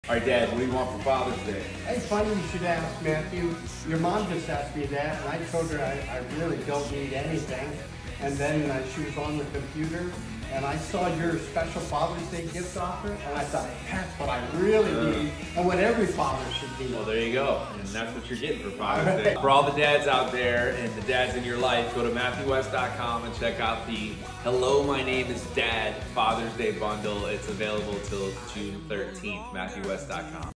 All right, Dad, what do you want for Father's Day? Hey, funny you should ask, Matthew. Your mom just asked me that, and I told her I really don't need anything. And then she was on the computer, and I saw your special Father's Day gift offer, and I thought, that's what I really need, and what every father should need. Well, there you go. And that's what you're getting for Father's Day. For all the dads out there and the dads in your life, go to MatthewWest.com and check out the Hello, My Name is Dad Father's Day bundle. It's available till June 13th, MatthewWest.com.